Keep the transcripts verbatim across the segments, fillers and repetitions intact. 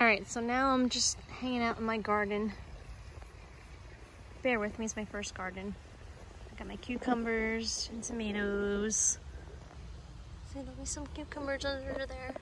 Alright, so now I'm just hanging out in my garden. Bear with me, it's my first garden. I got my cucumbers and tomatoes. See, there'll be some cucumbers under there.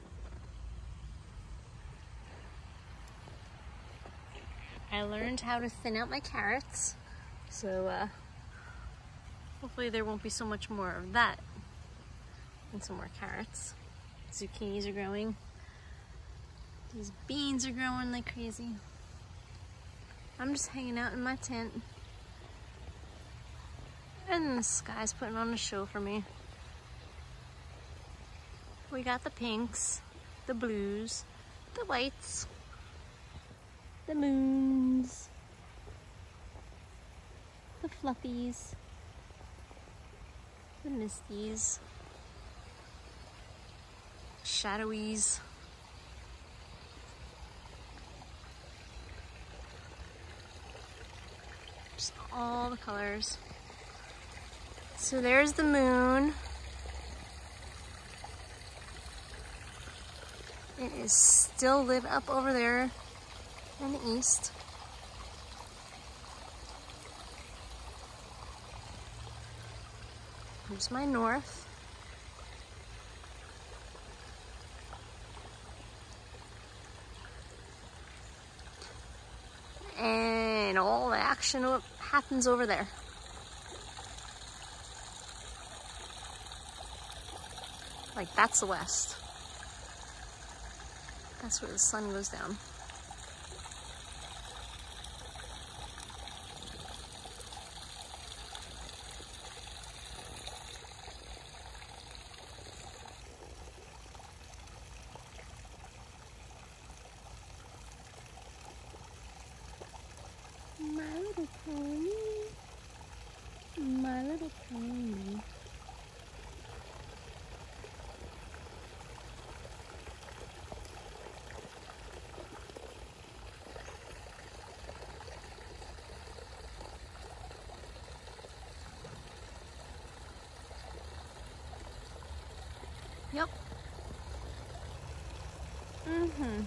I learned how to thin out my carrots, so uh, hopefully there won't be so much more of that and some more carrots. Zucchinis are growing. These beans are growing like crazy. I'm just hanging out in my tent. And the sky's putting on a show for me. We got the pinks, the blues, the whites, the moons, the fluffies, the misties, shadowies. Just all the colors. So there's the moon. It is still lit up over there in the east. Here's my north. And all the action happens over there. Like, that's the west. That's where the sun goes down. My little pony, my little pony. Yep. Mm-hmm.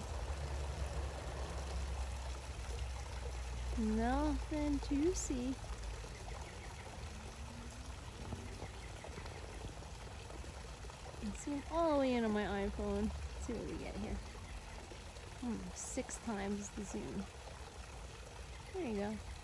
Nothing to see. Let's zoom all the way in on my iPhone. Let's see what we get here. Hmm, six times the zoom. There you go.